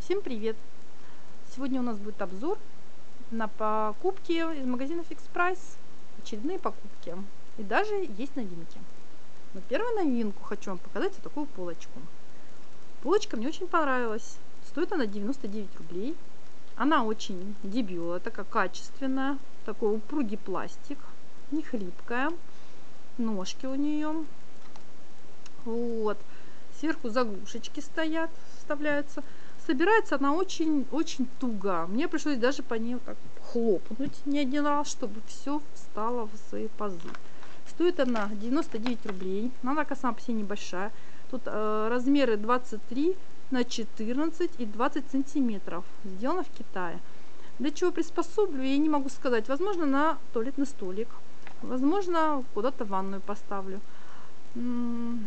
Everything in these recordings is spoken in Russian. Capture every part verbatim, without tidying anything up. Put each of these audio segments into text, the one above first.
Всем привет! Сегодня у нас будет обзор на покупки из магазина Fix Price, очередные покупки, и даже есть новинки. Но первую новинку хочу вам показать вот такую полочку. Полочка мне очень понравилась, стоит она девяносто девять рублей. Она очень дебюла, такая качественная, такой упругий пластик, не хлипкая, ножки у нее. Вот. Сверху заглушечки стоят, вставляются. Собирается она очень-очень туго. Мне пришлось даже по ней так хлопнуть не один раз, чтобы все встало в свои пазы. Стоит она девяносто девять рублей. Она такая сама по себе небольшая. Тут э, размеры двадцать три на четырнадцать и двадцать сантиметров. Сделано в Китае. Для чего приспособлю, я не могу сказать. Возможно, на туалетный столик. Возможно, куда-то в ванную поставлю. Не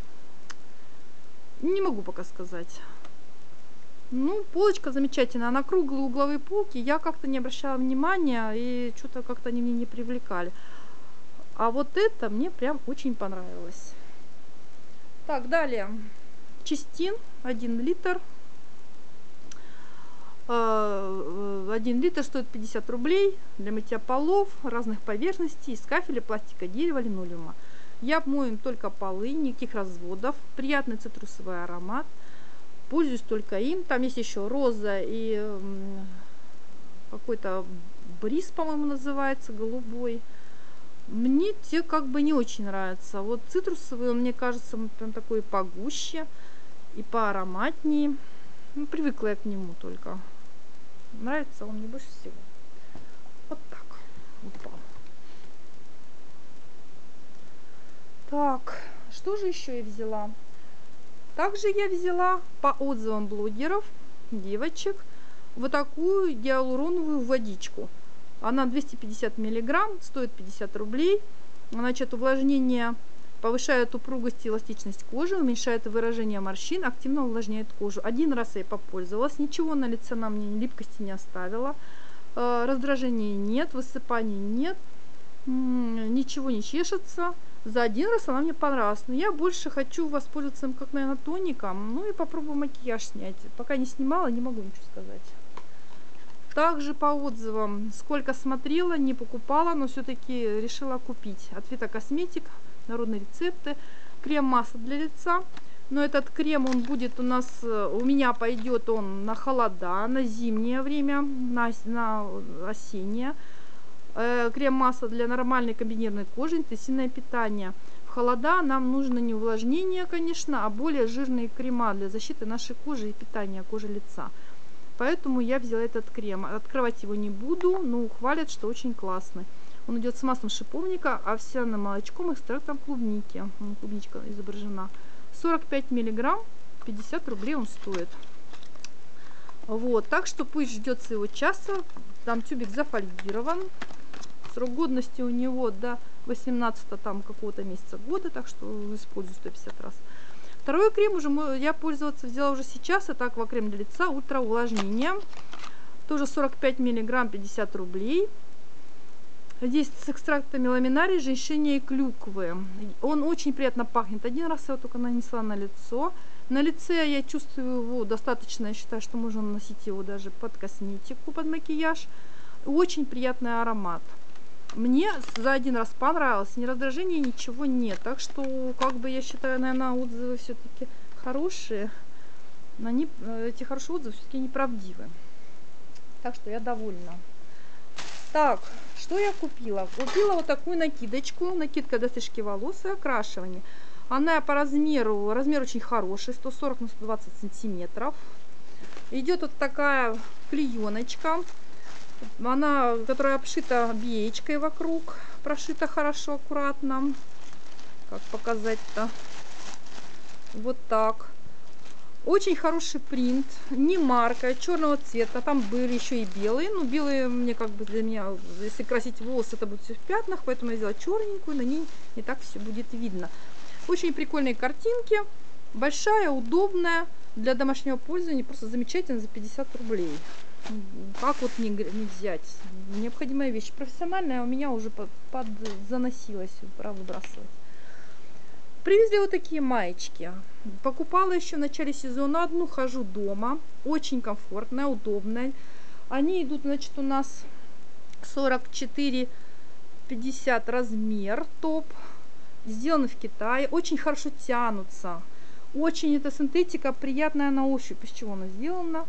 могу пока сказать. Ну, полочка замечательная. На круглые угловые полки я как-то не обращала внимания, и что-то как-то они меня не привлекали. А вот это мне прям очень понравилось. Так, далее. Чистин один литр. один литр стоит пятьдесят рублей. Для мытья полов, разных поверхностей, из кафеля, пластика, дерева, линолеума. Я мою только полы, никаких разводов. Приятный цитрусовый аромат. Пользуюсь только им. Там есть еще роза и какой-то бриз, по-моему, называется, голубой. Мне те как бы не очень нравятся. Вот цитрусовый, он, мне кажется, прям такой погуще и поароматнее. Ну, привыкла я к нему только. Нравится он мне больше всего. Вот так. Упал. Так, что же еще я взяла? Также я взяла по отзывам блогеров, девочек, вот такую гиалуроновую водичку. Она двести пятьдесят миллиграмм, стоит пятьдесят рублей. Значит, увлажнение повышает упругость и эластичность кожи, уменьшает выражение морщин, активно увлажняет кожу. Один раз я попользовалась, ничего на лице на мне липкости не оставила. Раздражения нет, высыпаний нет, ничего не чешется. За один раз она мне понравилась, но я больше хочу воспользоваться им как, наверное, тоником, ну и попробую макияж снять. Пока не снимала, не могу ничего сказать. Также по отзывам, сколько смотрела, не покупала, но все-таки решила купить. От Vita Cosmetic, народные рецепты, крем-масса для лица. Но этот крем, он будет у нас, у меня пойдет он на холода, на зимнее время, на, на осеннее. Крем-масса для нормальной комбинированной кожи, интенсивное питание. В холода нам нужно не увлажнение, конечно, а более жирные крема для защиты нашей кожи и питания кожи лица. Поэтому я взяла этот крем. Открывать его не буду, но хвалят, что очень классный. Он идет с маслом шиповника, овсяным молочком и экстрактом клубники. Клубничка изображена. сорок пять миллиграмм, пятьдесят рублей он стоит. Вот, так что пусть ждет своего часа. Там тюбик зафольгирован. Срок годности у него до восемнадцатого там какого-то месяца года, так что использую сто пятьдесят раз. Второй крем уже я пользоваться взяла уже сейчас. Это аквакрем для лица, ультра увлажнение. Тоже сорок пять миллиграмм, пятьдесят рублей. Здесь с экстрактами ламинарии, женьшеня и клюквы. Он очень приятно пахнет. Один раз я его только нанесла на лицо. На лице я чувствую его достаточно, я считаю, что можно наносить его даже под косметику, под макияж. Очень приятный аромат. Мне за один раз понравилось, ни раздражения, ничего нет. Так что, как бы, я считаю, наверное, отзывы все-таки хорошие. Но они, эти хорошие отзывы все-таки неправдивы. Так что я довольна. Так, что я купила? Купила вот такую накидочку. Накидка для стрижки волос и окрашивания. Она по размеру, размер очень хороший, сто сорок на сто двадцать сантиметров. Идет вот такая клееночка. Она, которая обшита биечкой вокруг, прошита хорошо, аккуратно. Как показать-то? Вот так. Очень хороший принт, не марка, черного цвета. Там были еще и белые, но белые мне как бы для меня, если красить волосы, это будет все в пятнах, поэтому я взяла черненькую, на ней не так все будет видно. Очень прикольные картинки, большая, удобная, для домашнего пользования, просто замечательно за пятьдесят рублей. Как вот не, не взять? Необходимая вещь. Профессиональная у меня уже под, под заносилась, пора выбрасывать. Привезли вот такие маечки. Покупала еще в начале сезона одну, хожу дома. Очень комфортная, удобная. Они идут, значит, у нас сорок четыре пятьдесят размер, топ. Сделаны в Китае. Очень хорошо тянутся. Очень эта синтетика приятная на ощупь. Из чего она сделана?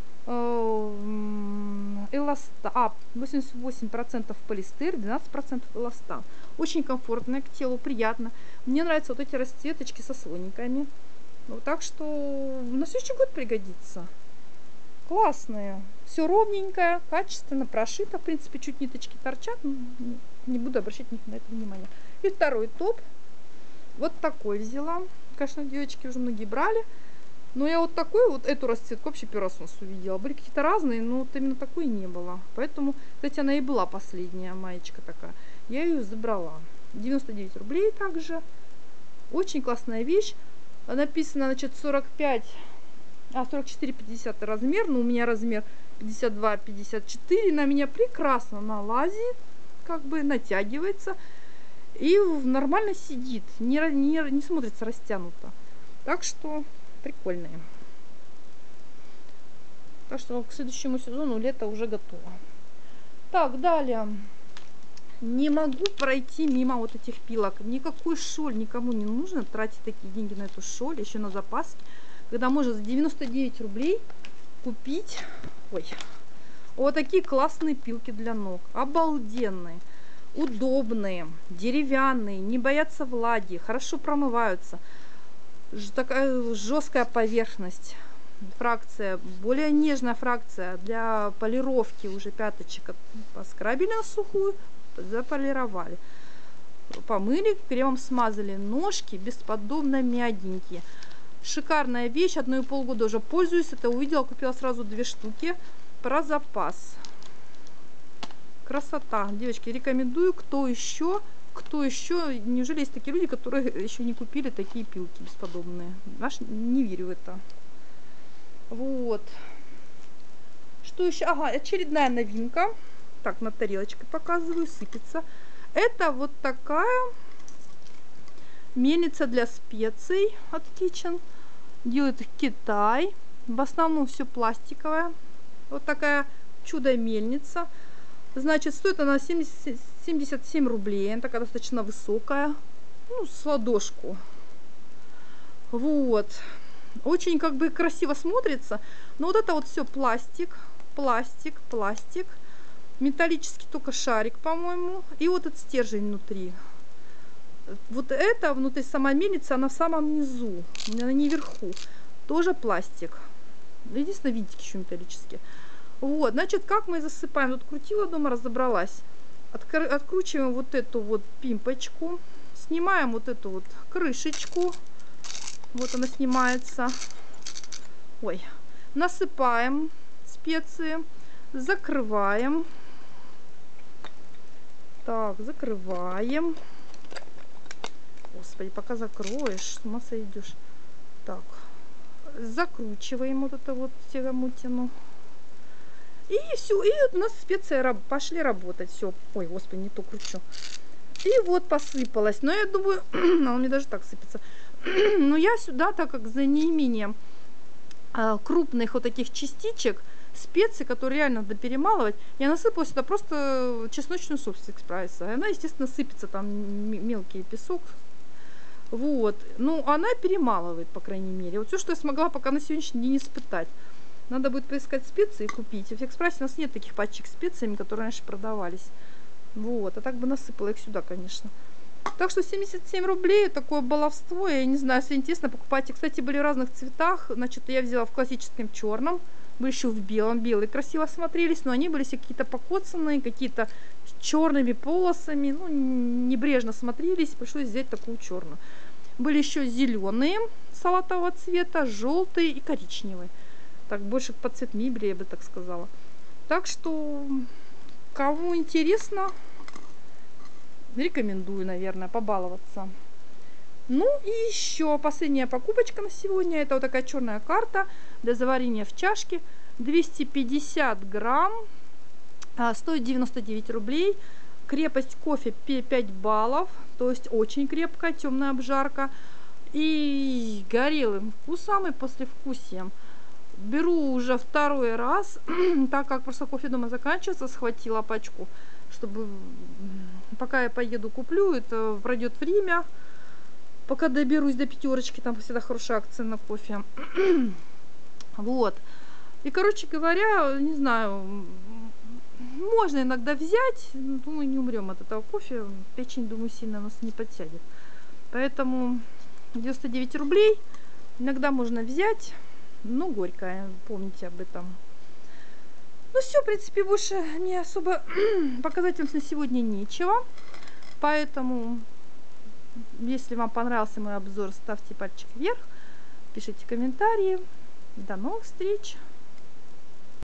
Эластан. А, восемьдесят восемь процентов полиэстер, двенадцать процентов эластан. Очень комфортная, к телу приятно. Мне нравятся вот эти расцветочки со слониками. Ну, так что на следующий год пригодится. Классные. Все ровненькое, качественно прошито. В принципе, чуть ниточки торчат. Не буду обращать на это внимание. И второй топ. Вот такой взяла. Конечно, девочки уже многие брали. Но я вот такой, вот эту расцветку вообще первый раз у нас увидела. Были какие-то разные, но вот именно такой не было. Поэтому, кстати, она и была последняя маечка такая. Я ее забрала. девяносто девять рублей также. Очень классная вещь. Написано, значит, сорок пять, а сорок четыре пятьдесят размер. Но у меня размер пятьдесят два пятьдесят четыре. На меня прекрасно налазит, как бы натягивается. И нормально сидит. Не, не, не смотрится растянуто. Так что прикольные. Так что к следующему сезону лето уже готово. Так, далее. Не могу пройти мимо вот этих пилок. Никакой шоль никому не нужно тратить такие деньги на эту шоль, еще на запас. Когда можно за девяносто девять рублей купить, ой, вот такие классные пилки для ног. Обалденные, удобные, деревянные, не боятся влаги, хорошо промываются. Такая жесткая поверхность, фракция, более нежная фракция для полировки уже пяточек. Поскрабили на сухую, заполировали, помыли, кремом смазали, ножки бесподобно мягенькие. Шикарная вещь, одно и полгода уже пользуюсь. Это увидела, купила сразу две штуки про запас. Красота, девочки, рекомендую. Кто еще Кто еще? Неужели есть такие люди, которые еще не купили такие пилки бесподобные? Аж не верю в это. Вот. Что еще? Ага, очередная новинка. Так, на тарелочке показываю, сыпется. Это вот такая мельница для специй от Kitchen. Делает их Китай. В основном все пластиковое. Вот такая чудо-мельница. Значит, стоит она семьдесят семь рублей. Она такая достаточно высокая. Ну, с ладошку. Вот. Очень как бы красиво смотрится. Но вот это вот все пластик. Пластик, пластик. Металлический только шарик, по-моему. И вот этот стержень внутри. Вот это внутри сама мельница, она в самом низу. Она не вверху. Тоже пластик. Единственное, винтики еще металлические. Вот, значит, как мы засыпаем? Тут крутила дома, разобралась. Откр откручиваем вот эту вот пимпочку. Снимаем вот эту вот крышечку. Вот она снимается. Ой. Насыпаем специи. Закрываем. Так, закрываем. Господи, пока закроешь, с ума сойдешь. Так. Закручиваем вот это вот тягомутину. И все, и вот у нас специи пошли работать. Все, ой, господи, не то кручу. И вот посыпалось. Но я думаю, она мне даже так сыпется. Но я сюда, так как за неимением а, крупных вот таких частичек, специи, которые реально надо перемалывать, я насыпала сюда просто чесночную соус экспресса. И она, естественно, сыпется, там мелкий песок. Вот. Ну, она перемалывает, по крайней мере. Вот все, что я смогла пока на сегодняшний день испытать. Надо будет поискать специи и купить. В экспрессе у нас нет таких пачек с специями, которые раньше продавались. Вот. А так бы насыпала их сюда, конечно. Так что семьдесят семь рублей, такое баловство. Я не знаю, если интересно, покупайте. Кстати, были в разных цветах. Значит, я взяла в классическом черном. Были еще в белом. Белые красиво смотрелись, но они были все какие-то покоцанные, какие-то с черными полосами. Ну, небрежно смотрелись. Пришлось взять такую черную. Были еще зеленые салатового цвета, желтые и коричневые. Так, больше под цвет мебели, я бы так сказала. Так что, кому интересно, рекомендую, наверное, побаловаться. Ну и еще последняя покупочка на сегодня. Это вот такая черная карта для заварения в чашке. двести пятьдесят грамм. Стоит девяносто девять рублей. Крепость кофе пять баллов, то есть очень крепкая, темная обжарка. И горелым вкусом и послевкусием. Беру уже второй раз, так как просто кофе дома заканчивается, схватила пачку, чтобы пока я поеду куплю, это пройдет время, пока доберусь до пятерочки, там всегда хорошая акция на кофе. Вот. И, короче говоря, не знаю, можно иногда взять, думаю, не умрем от этого кофе, печень, думаю, сильно нас не подсядет. Поэтому девяносто девять рублей иногда можно взять, но горькая, помните об этом. Ну все, в принципе, больше мне особо показать вам на сегодня нечего. Поэтому, если вам понравился мой обзор, ставьте пальчик вверх, пишите комментарии. До новых встреч!